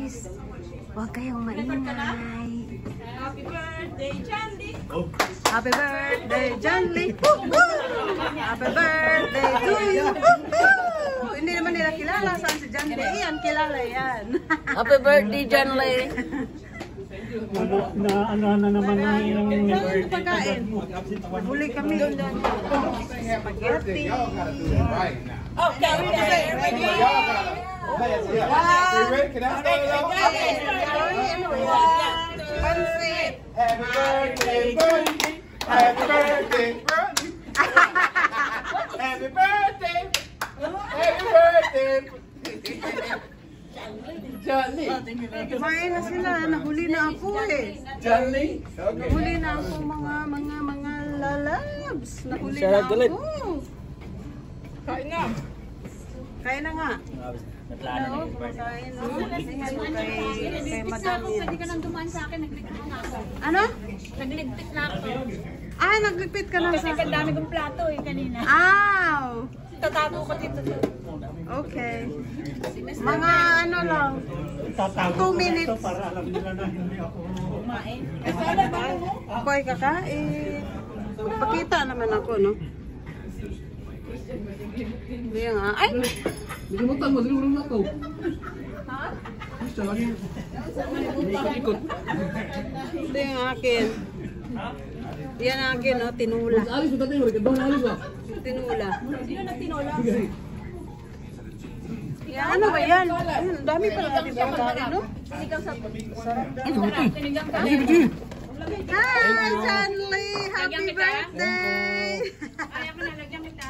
please. Huwag kayong maingay. Happy birthday, Jandy! Happy birthday, Janly! Happy birthday to you! Hindi naman nila kilala saan si Janly. Iyan, kilala yan. Happy birthday, Janly! Ano naman yung Saan pagkain? Huli kami. Spaghetti. Okay, Pansit. Happy birthday, Birdie! Happy birthday, Birdie! Happy birthday! Happy birthday! Johnny! Kumain na sila. Nahuli na ako eh. Johnny? Okay. Nahuli na ako mga lalabs. Nahuli na ako. Kain na. Kain na nga. Hello, kumakain na. Kay Madam yan. Pwede ka nang dumaan sa akin, nagligpit na ako. Ano? Nagligpit na ako. Ah, naglipit ka na Kasi ang dami kong plato eh kanina. Ow! Tatago ko dito. Okay. Mga ano lang. 2 minutes. para alam nila na hindi ako Kumain. Ako ay kakain. Pakita naman ako, no? Hindi nga. Ay! Limutan mo na ako. Ha? Gusto lagi. Ikot. Ito yung akin. Yan ang akin, no? Tinula. Alis mo tayo, doon alis ba? Tinula. Sino nagtinola? Yan, ano ba yan? Ayun, dami pala natin pagkain, no? Sinigang sa... Sarap. Sinigang ka? Hi, Janly! Happy Lagyan kita? birthday! Ayaw ko na, lagyan kita.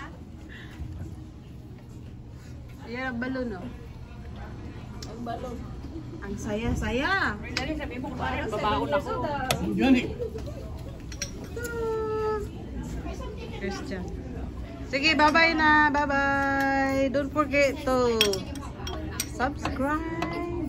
Yan, balon, no? Ang balon. Ang saya-saya. Dali, sabi mo, parang babaon ako. Johnny! Christian. Sige, bye-bye na. Bye-bye. Don't forget to subscribe.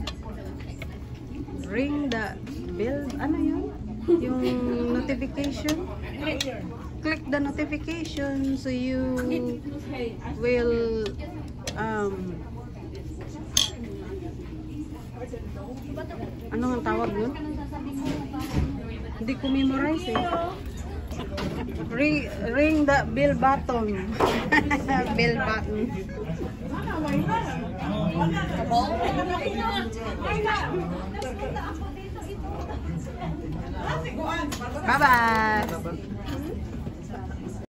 Ring the bell. Ano yun? Yung notification. Click the notification so you will ano ang tawag nun? Hindi ko memorize eh. Ring the bell button. Bell button. Bye bye.